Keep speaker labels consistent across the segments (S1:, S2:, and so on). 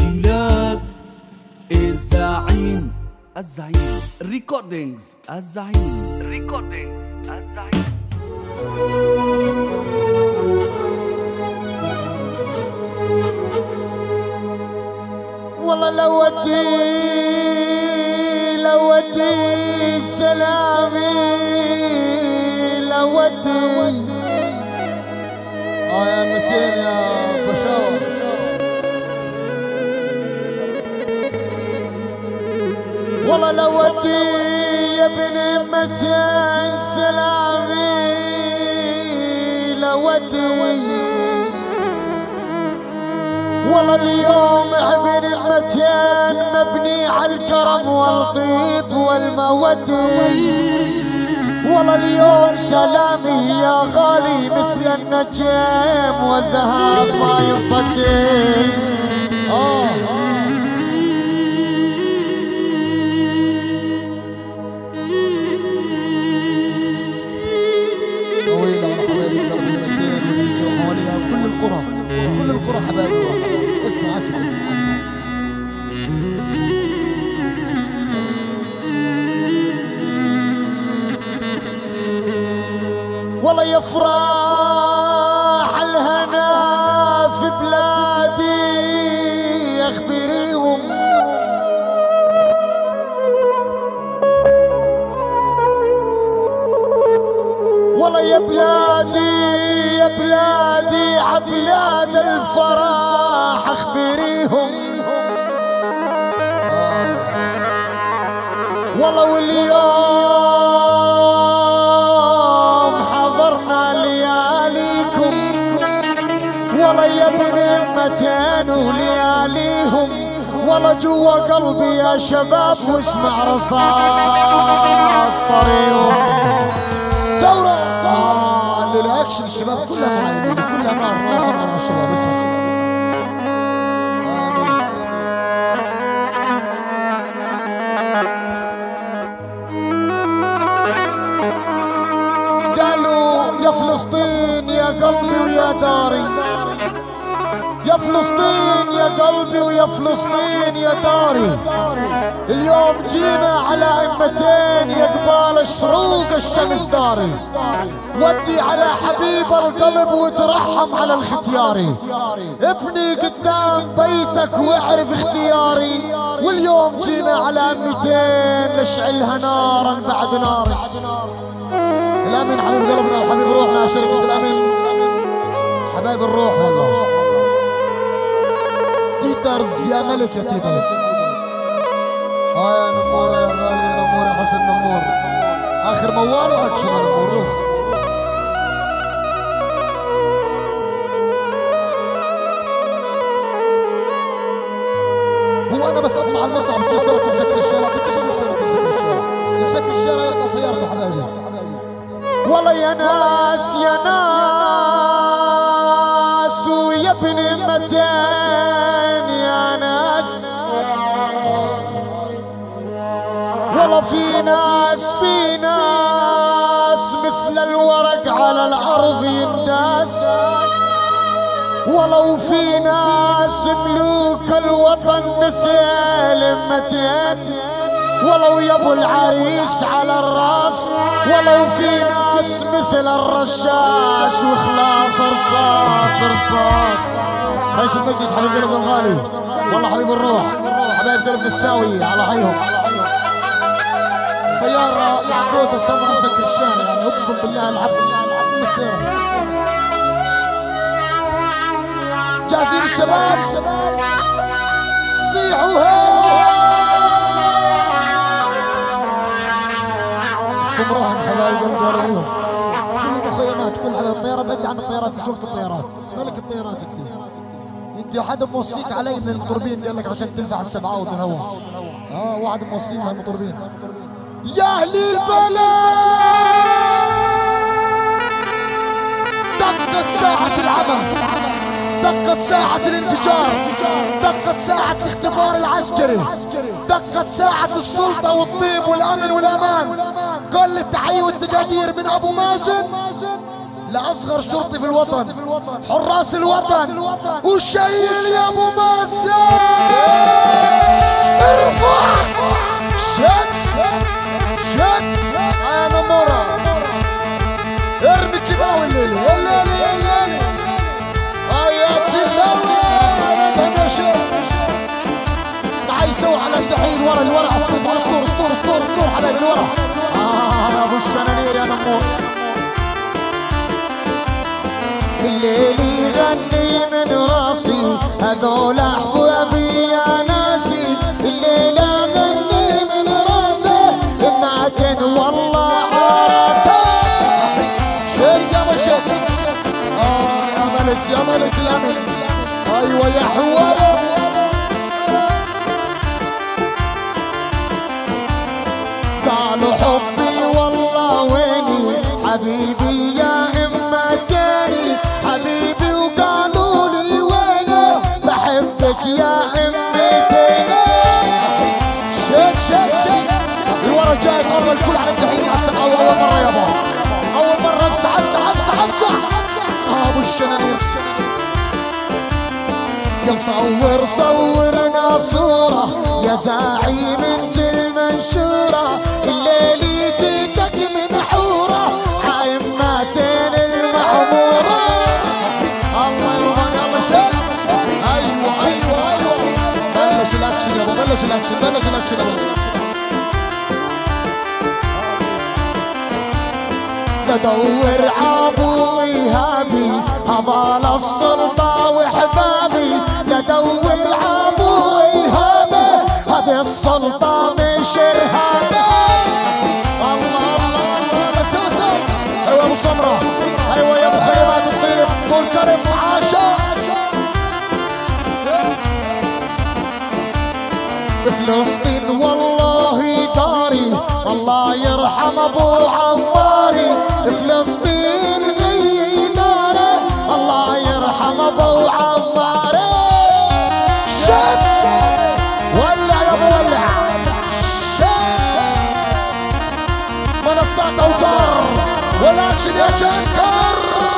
S1: تسجيلات الزعيم ريكوردينجز الزعيم
S2: والله لو ودي سلامي لو ودي يا متين يا بشاور والله لو ودي يا ابن متين سلامي لو ودي والله اليوم ابن متين مبني على الكرم والطيب والمودة والله اليوم سلامي يا غالي مثل النجم والذهب ما يصدق طويلة على حبايبي قلب المتين واللي جو حواليها وكل القرى حبايبي اسمع والله يفرح الهنا في بلادي اخبريهم والله يا بلادي عبلاد الفرح اخبريهم والله واليوم حضرنا لياليكم والله يا ابن متين ولياليهم والله جوا قلبي يا شباب واسمع رصاص طريهم ثورة للاكشن الشباب كلها معايا كلها نار الشباب اسمع يا فلسطين يا قلبي ويا داري يا فلسطين يا قلبي ويا فلسطين يا داري اليوم جينا على أئمتين يا قبال الشروق الشمس داري ودي على حبيب القلب وترحم على الختياري ابني قدام بيتك واعرف اختياري واليوم جينا على أئمتين نشعلها نارا بعد نار الامين حبيب قلبنا وحبيب روحنا شركة الامين حبايب الروح والله تيترز يا ملك يا تيترز يا نمور يا غالي يا نمور يا حسن نمور اخر موال واكشن يا نمور روح هو انا بس اطلع على المصعب سيارته مسكر الشارع مسكر الشارع يلقى سيارته حبايبي والله يا ناس ويا ابن متين يا ناس والله في ناس مثل الورق على الارض ينداس ولو في ناس ملوك الوطن مثل متين ولو يا ابو العريس على الراس ولو في ناس مثل الرشاش وخلاص رصاص رئيس المجلس حبيب قلب الغالي والله حبيب الروح حبايب قلب الساوي على حيهم سيارة سكوتة صدر مسكر الشارع يعني اقسم بالله الحفل السيارة جاهزين الشباب صيحوا سمراهم حبايب قلب ورقيهم كل المخيمات كل حبايب الطيارة بدي عن الطيارات مش وقت الطيارات ملك الطيارات انت حدا موصيك علي من المطربين قال لك عشان تنفع السبعات من هوا واحد موصينا المطربين يا اهل البلد دقت ساعة العمل دقت ساعة الانفجار دقت ساعة الاختبار العسكري دقت ساعة السلطة والطيب والأمن والأمان كل التحية والتقدير من أبو مازن لأصغر شرطي في الوطن حراس الوطن والشيل يا أبو مازن الورا اسطور اسطور اسطور اسطور اسطور حبايبي الورا. يا ابو الشنانير يا نمور. الليل يغني من راسي هذول احبابي يا ناسي. الليل يغني من راسي لكن والله راسي. شيك يا مشيك. يا ملك يا ملك الامل. ايوه يا حوار. قالوا حبي والله ويني حبيبي يا اما كاني حبيبي وقالوا لي ويني بحبك يا امتيني. شيك شيك شيك الورا جاي مره الكل على التحيه على السماء. اول مره يابا اول مره افسح افسح افسح افسح. ابو الشنانير يا مصور صورنا صوره يا زعيم المنشوره. الليل جيتك منحوره عائمتين المعموره. الله يرضى يلا شيخ. ايوه ايوه ايوه بلش الاكشن يابا بلش الاكشن بلش الاكشن يابا. بدور عابو ايهابي هضال السلطة وحبابي. بدور عابو ايهابي هذه السلطة مش ارهابي. الله الله الله بس بس. ايوه ابو سمرة ايوه يا ابو خيرات الطيب طول كرم عاشا. فلسطين والله داري الله يرحم ابو عماري. فلسطين هي داري الله يرحم ابو عماري. شب ولع يا ابو ولع. شب منصات اوتار والاكشن يا شنكر.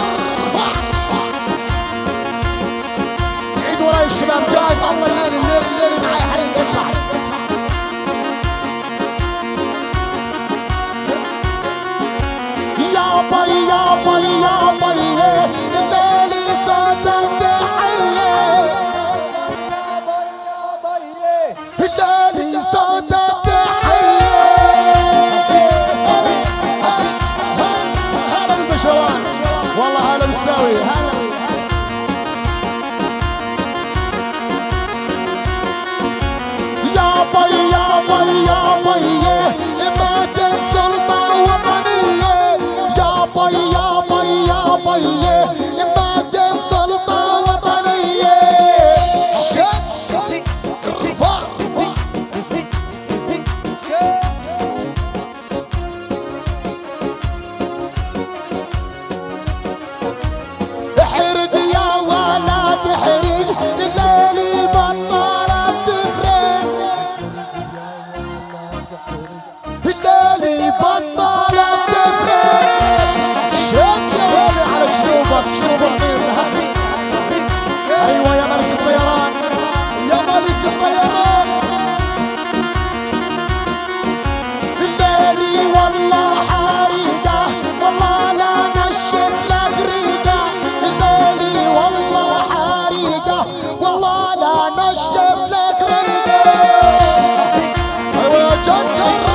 S2: عيد وراي الشباب جاي اول الليل الليل معي حريق. اسمع يا بي يا بي يا بي الليل صوت التحية. الليل صوت التحية. هلا بالبشوان والله هلا بالساوي هلا. يا بي يا بي يا بي مات السلطة وطنية. يا بي يا بي يا بي مات السلطة وطنية. احرق يا ولد احرق الليل بطلت تفرق. الليل بطلت تفرق. شد يا ولد على شنوبك شنوبك طير. ايوه يا ملك الطيران يا ملك الطيران. الليل والله حريقه والله لا نشف لك ريقه. الليل والله حريقه والله لا نشف لك ريقه. ايوه يا جنكر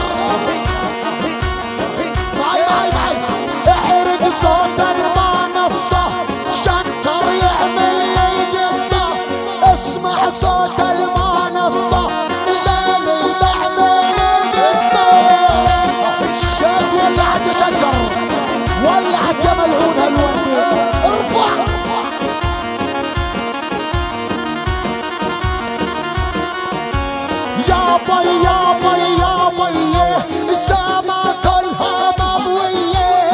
S2: معي معي معي. احرق صوت المنصة شنكر يعمل لي قصة. اسمع صوت المنصة الليل بعمل قصة. شاف ولعت يا شنكر ولعت يا ملعون هالوردة. ارفع يا بي يا بي يا بي السما كلها مضوية.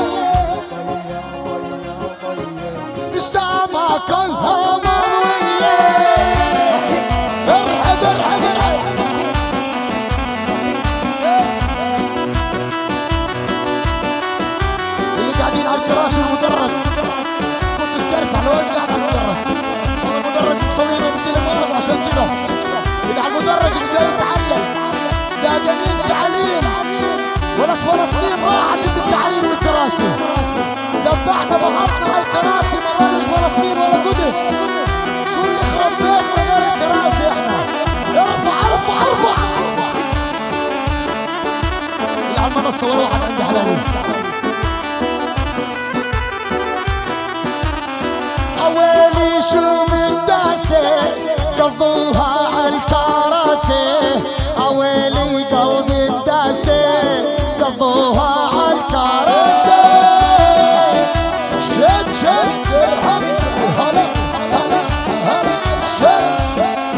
S2: السما كلها مضوية. ارحب ارحب ارحب. اللي قاعدين على الكراسي والمدرج كنت الكرسي على وجه قاعد على المدرج. المدرج مسوينه بالتليفون عشان كده اللي على المدرج اللي جاي يتعلم عروسه ولا واحد عنده حلالين. اويلي شو من داسه قضوها عالكراسي، اويلي قلبي الداسه قضوها عالكراسي. شد شد ارحم هلا هلا هلا شد.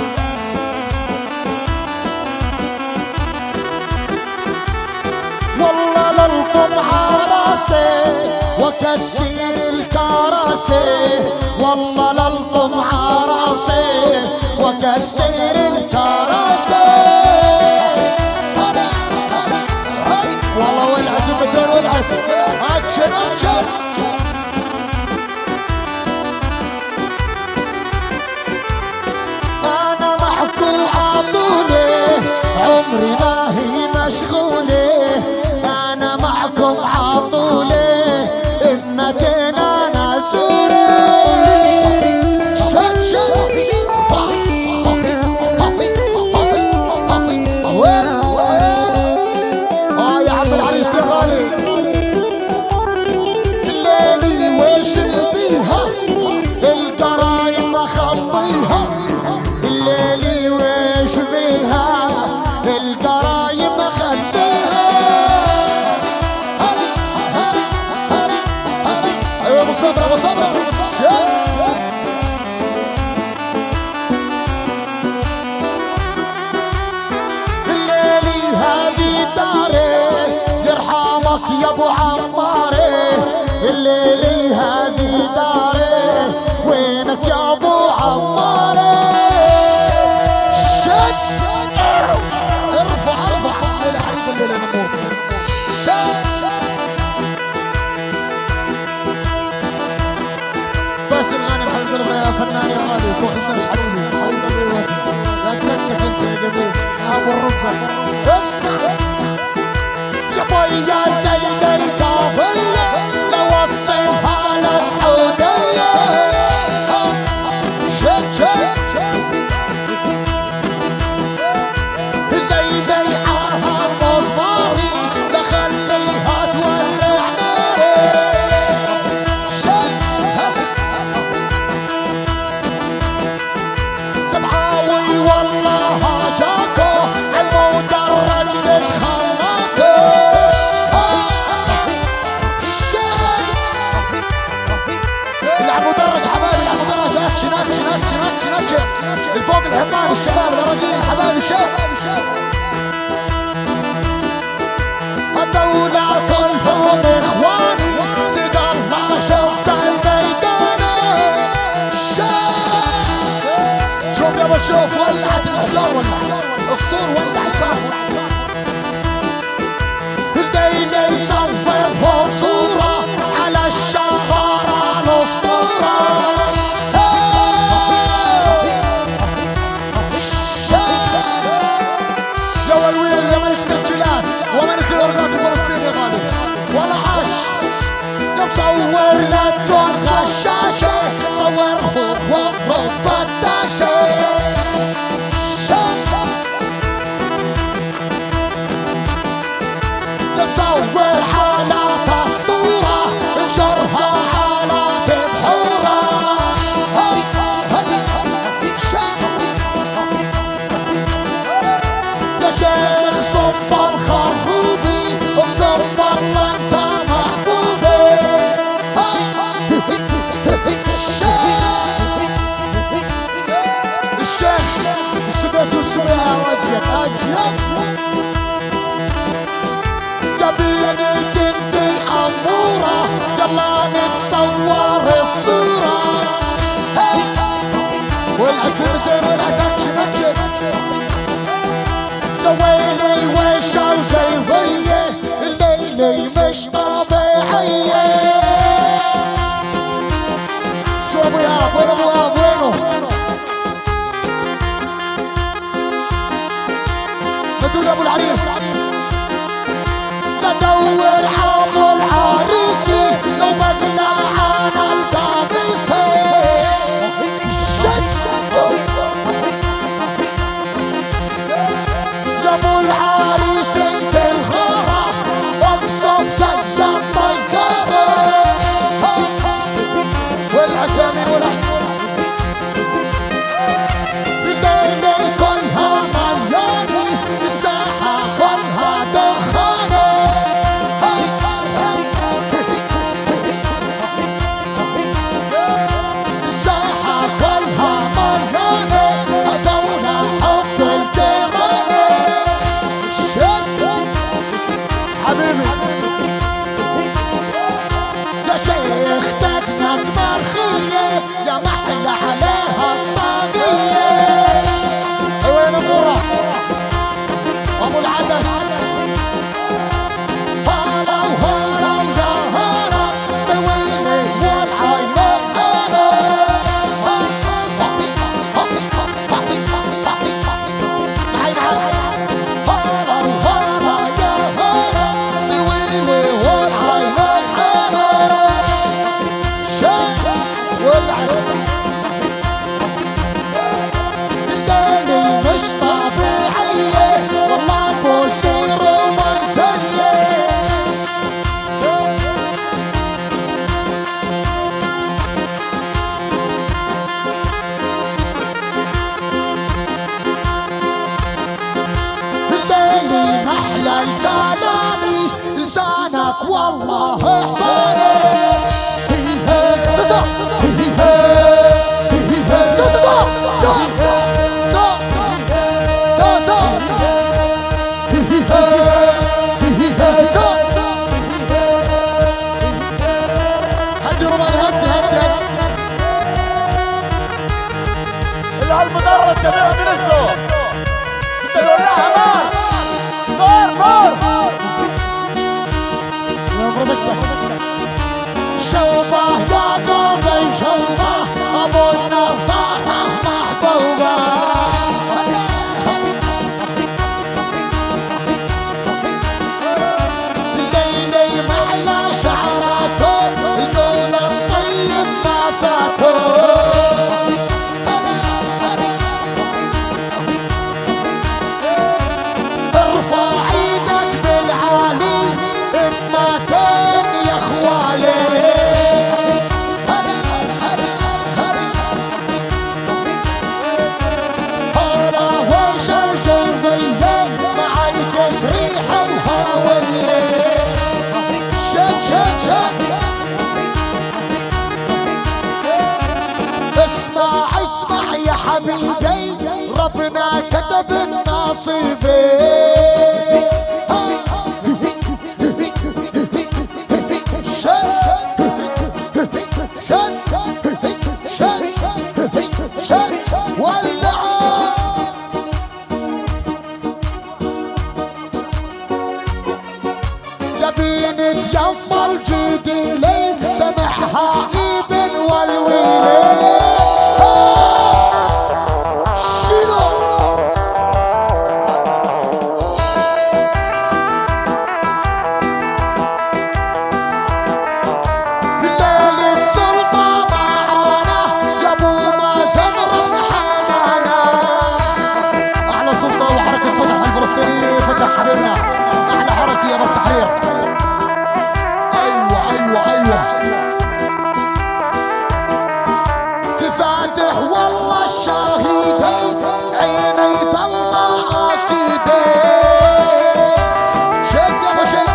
S2: والله للطم عراسي وكسير الكراسي، والله للطم عراسي وكسير الكراسي. والله ولعت المدار ولعت اكشن اكشن. انا معكم عطولي عمري ما هي مشغولة، انا معكم عطولي امتين انا زوري. شد شد يا عم العريس يا غالي. الليلي ويش بيها القرايب مخليها، الليلي ويش بيها القرايب مخليها. ايوه ابو صبر ابو صبر. الليلي هذه داري يرحمك يا ابو عماري، الليلي هذه داري وينك يا ابو عماري. شد ارفع ارفع الحريق الليله نموت. شد بس الغنم حنقول يا فنان يا غالي تاخذناش حبيبي حبيبي واسع لكنك انت يا جميل ابو الركب. اسمع يا بويا الليله كافيه لو وصلها لسعوديه. شد شد الليله عاها مصباحي لخليها تولع ناري. شد سبعاوي والله جاكو المدرج مش خلاكو. العب مدرج حبايبي العب مدرج اكشن اكشن اكشن اكشن اكشن. الفوق الحمام الشباب الأراضيين حبايبي الشباب. الدولة كلهم اخواني سيد الله شفت الميدان. شوف يابا شوف ولعت الحجار ولع الصور ولع الفاهم. الليلة يصورهم صورة على الشوارع الأسطورة. يا والويل يا ملك التسجيلات وملك الورقات الفلسطيني يا غالي ولا عاش. مصور للدون غشاشة صورهم وهم فتاشة. مصور حالات الصورة انشرها على تبحورة. يا شيخ صف الخروبي وصف الله انت محبوبي. الشيخ السداس والسبيعة وجهك اجيك جبينك انتي امورة يلا نتصور الصورة. والعجمتين والعكاكشن اكشن. يا ويلي ويش الجيبية الليلي مش طبيعية. شو ابو ياب وين ابو ياب وينه؟ ندور ابو العريس ندور ابو العريسي لو بقلع عن القميصي. يا ابو العريس انت الغارة الليلي محلى الكلامي لسانك والله حصاني. هدي رومان هدي
S3: اللي على المدرج جميع بنزلوا تولعها نار نار
S2: يا برزقة شوبه يا قلبي شوبه ابو النظاره محبوبه. الليلي محلى شعراته القول الطيب ما فاته. ارفع ايدك بالعالي اما كان يا خوالي. هلا وش القلبية معي تسريحة وهاوية. شد شد شد اسمع اسمع يا حبيبي ربنا كتب النصيبين. يبين يتجمل جديلي سمحها ابن والويلي. شيلو بالليل السلطة معانا يا ابو مازن ربحانا. احلى سلطة وحركة فتح الفلسطيني فتح حبيبنا احلى حركة يا بالتحرير. في فاتح والله الشاهدين عيني طلع اكيدي. شد يا باشا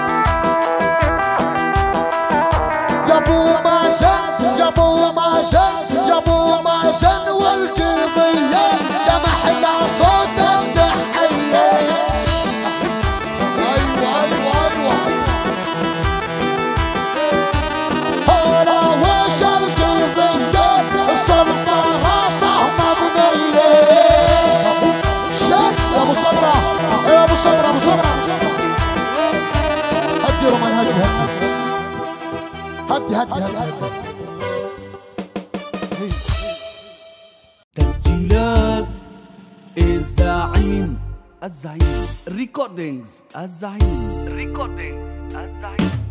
S2: يا ابو مازن يا ابو مازن يا ابو مازن والقضية يا محلى صوت الضحية. يا ابو صبرا ابو صبرا هدي رومان هدي
S1: تسجيلات الزعيم الزعيم ريكوردينجز الزعيم.